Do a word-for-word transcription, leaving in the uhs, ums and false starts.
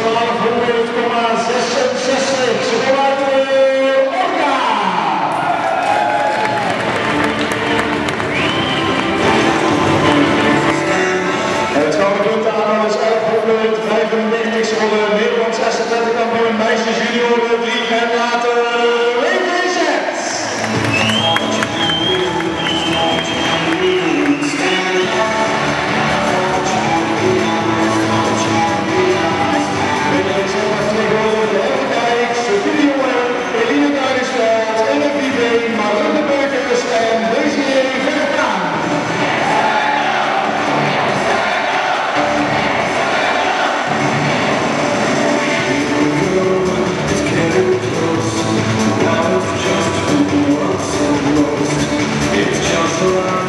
twaalfhonderd komma zesenzestig. Simulator Orca. Het gouden puntenaantal is elfhonderdvijfendertig seconden. Nederland zesentwintig kampioen meisjes junioren drie en later Regenzet. It's just around.